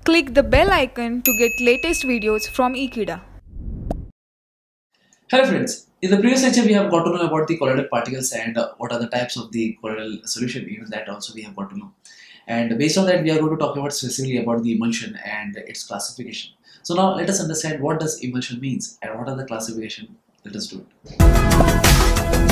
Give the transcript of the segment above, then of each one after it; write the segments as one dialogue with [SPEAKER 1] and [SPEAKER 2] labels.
[SPEAKER 1] Click the bell icon to get latest videos from Ekeeda.
[SPEAKER 2] Hello friends, in the previous lecture we have got to know about the colloidal particles and what are the types of the colloidal solution. Even that also we have got to know. And based on that we are going to talk about specifically about the emulsion and its classification. So now let us understand what does emulsion means and what are the classification. Let us do it.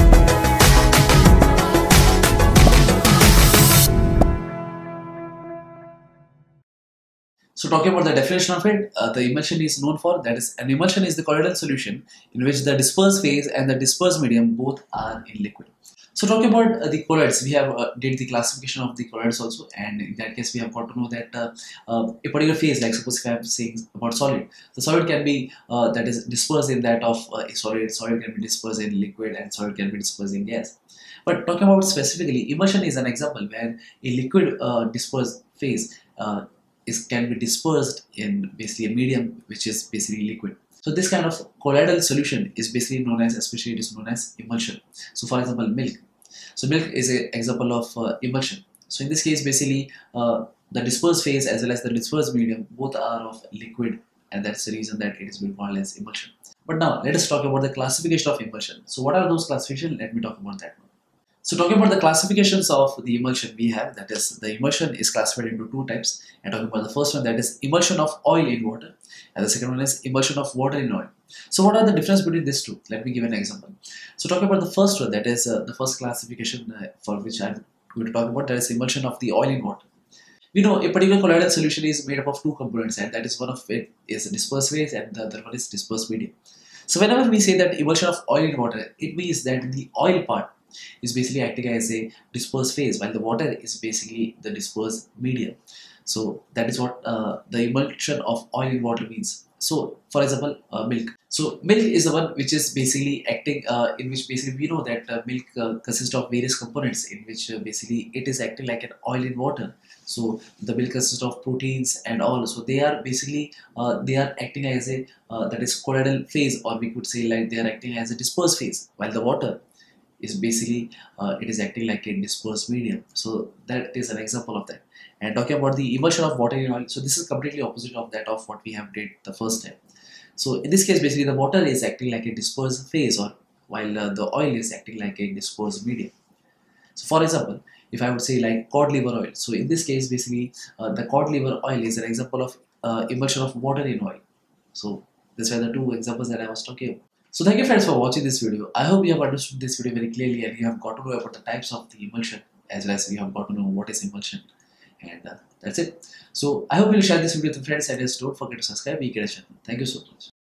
[SPEAKER 2] So talking about the definition of it, the emulsion is known for, that is, an emulsion is the colloidal solution in which the dispersed phase and the dispersed medium both are in liquid. So talking about the colloids, we have did the classification of the colloids also, and in that case we have got to know that a particular phase, like suppose if I am saying about solid, the solid can be that is dispersed in that of a solid can be dispersed in liquid, and solid can be dispersed in gas. But talking about specifically, emulsion is an example where a liquid dispersed phase can be dispersed in basically a medium which is basically liquid. So this kind of colloidal solution is basically known as, especially it is known as emulsion. So for example, milk. So milk is an example of emulsion. So in this case, basically the dispersed phase as well as the dispersed medium both are of liquid, and that's the reason that it is being called as emulsion. But now let us talk about the classification of emulsion. So what are those classifications? Let me talk about that one. So talking about the classifications of the emulsion we have, that is, the emulsion is classified into two types. And talking about the first one, that is emulsion of oil in water, and the second one is emulsion of water in oil. So what are the difference between these two? Let me give an example. So talking about the first one, that is the first classification for which I'm going to talk about, that is emulsion of the oil in water. We know a particular colloidal solution is made up of two components, and that is, one of it is a dispersed phase and the other one is dispersed medium. So whenever we say that emulsion of oil in water, it means that the oil part is basically acting as a dispersed phase, while the water is basically the dispersed medium. So that is what the emulsion of oil in water means. So for example, milk. So milk is the one which is basically acting in which basically we know that milk consists of various components in which basically it is acting like an oil in water. So the milk consists of proteins and all. So they are basically they are acting as a that is colloidal phase, or we could say like they are acting as a dispersed phase, while the water is basically it is acting like a dispersed medium. So that is an example of that. And talking about the emulsion of water in oil, so this is completely opposite of that of what we have did the first time. So in this case, basically the water is acting like a dispersed phase, or while the oil is acting like a dispersed medium. So for example, if I would say like cod liver oil, so in this case basically the cod liver oil is an example of emulsion of water in oil. So these were the two examples that I was talking about. So thank you friends for watching this video. I hope you have understood this video very clearly and you have got to know about the types of the emulsion, as well as you have got to know what is emulsion. And that's it. So I hope you'll share this video with your friends, and just don't forget to subscribe to Ekeeda channel. Thank you so much.